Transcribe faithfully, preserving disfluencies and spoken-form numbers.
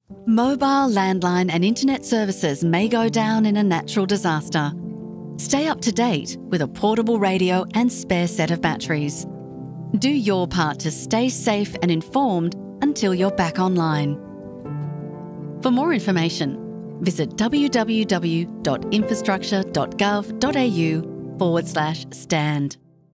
Mobile, landline and internet services may go down in a natural disaster. Stay up to date with a portable radio and spare set of batteries. Do your part to stay safe and informed until you're back online. For more information, visit www.infrastructure.gov.au forward slash stand.